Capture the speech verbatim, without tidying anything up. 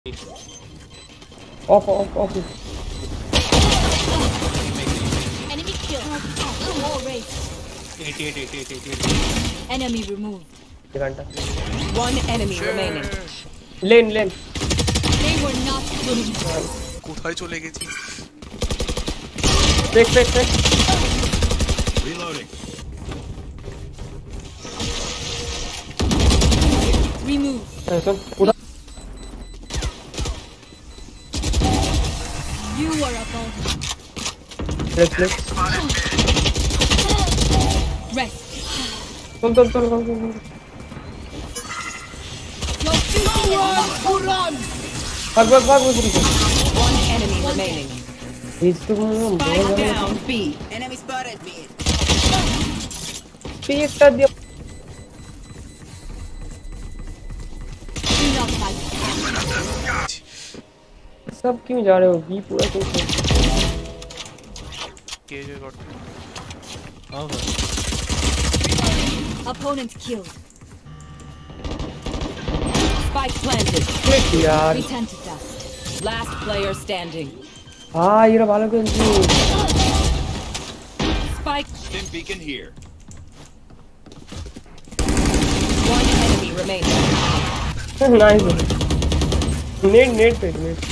Off, off, off. Enemy kill. Wall race. eighty-eight, eighty-eight, eighty-eight. Enemy removed. One enemy remaining. Lane, lane. They were not winning. কোথায় চলে গেছি? Fake, fake, fake. Reloading. Remove. Listen, उठा. You are above. Flex, flex. Rest. चल, चल, चल, चल, चल. Your future run. भाग, भाग, भाग, भाग. One enemy remaining. He's too much. Spike down B. Enemy spotted me. Pick कर दिया. Do not fight. सब क्यों जा रहे हो? बी पूरा क्यों? K J got. हाँ. Opponent killed. Spike planted. यार. Return to dust. Last player standing. हाँ ये रहा valorant. Spike. Stim beacon here. One enemy remaining. Nice. Nade, nade, nade.